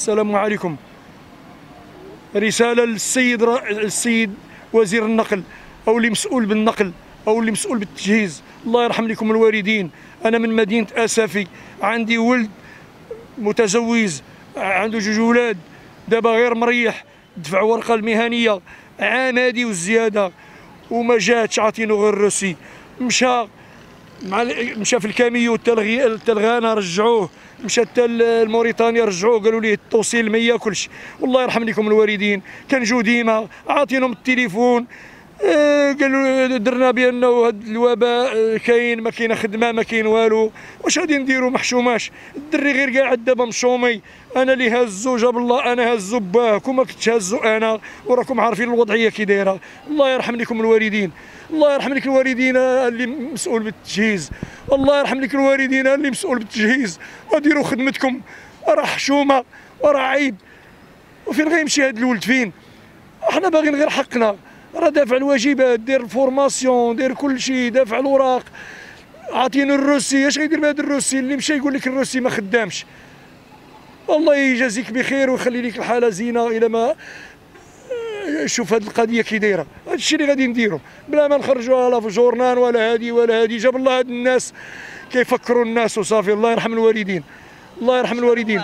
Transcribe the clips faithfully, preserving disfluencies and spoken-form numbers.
السلام عليكم. رسالة للسيد السيد وزير النقل أو اللي مسؤول بالنقل أو اللي مسؤول بالتجهيز، الله يرحم لكم الوالدين. أنا من مدينة أسفي، عندي ولد متزوج عنده جوج ولاد، دابا غير مريح، دفع ورقة المهنية عام هادي والزيادة وما جاتش، عاطينو غير الروسي. مشى مع مشى في الكاميو التلغانة رجعوه، مشى حتى الموريتانيا رجعوه، قالوا ليه التوصيل مية كلشي. والله يرحم لكم الوالدين، كنجيو ديما عاطينهم التليفون، آه قالوا درنا بانه هذا الوباء كاين، ما كاينه خدمه، ما كاين والو، واش غادي نديروا؟ محشوماش الدري غير قاعد دابا مشومي. انا اللي هزو جاب الله، انا هزو باك وما كنتش هزو انا، وراكم عارفين الوضعيه كي دايره. الله يرحم لكم الوالدين، الله يرحم لك الوالدين اللي مسؤول بالتجهيز، الله يرحم لك الوالدين اللي مسؤول بالتجهيز، وديروا خدمتكم. راه حشومه وراه عيب، وفين غيمشي هذا الولد؟ فين؟ احنا باغيين غير حقنا. راه دافع الواجبات، دير الفورماسيون، دير كل شيء، دافع الوراق، عاطينو الروسي. اش غيدير بهذا الروسي؟ اللي مشى يقول لك الروسي ما خدامش. الله يجازيك بخير ويخلي لك الحاله زينه. الى ما شوف هذه القضيه كي دايره، هذا الشيء اللي غادي نديرو بلا ما نخرجوها لا في جورنال ولا هادي ولا هادي. جاب الله هاد الناس كيفكروا الناس وصافي. الله يرحم الوالدين، الله يرحم الوالدين.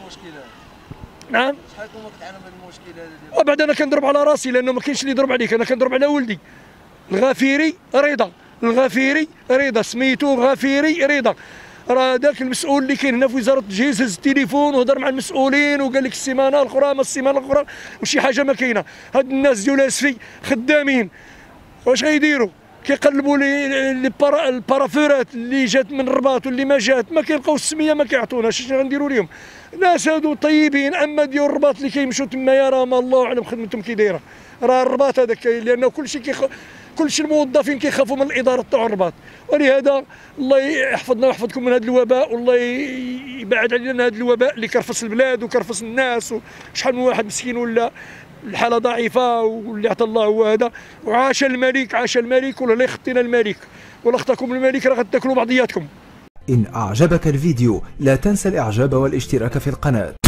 نعم. شحال كنتو كتعانوا من المشكله هذه؟ وبعد انا كنضرب على راسي لانه ما كاينش اللي يضرب عليك، انا كنضرب على ولدي. الغفيري رضا، الغفيري رضا، سميتو غفيري رضا. راه ذاك المسؤول اللي كاين هنا في وزاره التجهيز هز التليفون وهضر مع المسؤولين وقال لك السيمانه الاخرى ما السيمانه الاخرى وشي حاجه ما كاينه. هاد الناس ديال اسفي خدامين، واش غيديروا؟ كيقلبوا لي البارافورات اللي جات من الرباط واللي ما جات، ما كيلقاو السميه ما كيعطوناش. اش غنديروا لهم؟ ناس هادو طيبين، اما ديال الرباط اللي كيمشيو تمايا راه ما الله اعلم خدمتهم كي دايره. راه الرباط هذاك لانه كلشي كيخ... كلشي الموظفين كيخافوا من الاداره تاع الرباط، ولهذا الله يحفظنا ويحفظكم من هذا الوباء، والله يبعد علينا هذا الوباء اللي كرفس البلاد وكرفس الناس. وشحال من واحد مسكين ولا الحاله ضعيفه واللي عطى الله هو هذا. وعاش الملك، عاش الملك، ولا لا يخطينا الملك ولا خطاكم الملك، راه غتاكلوا بعضياتكم. إن أعجبك الفيديو لا تنسى الإعجاب والاشتراك في القناة.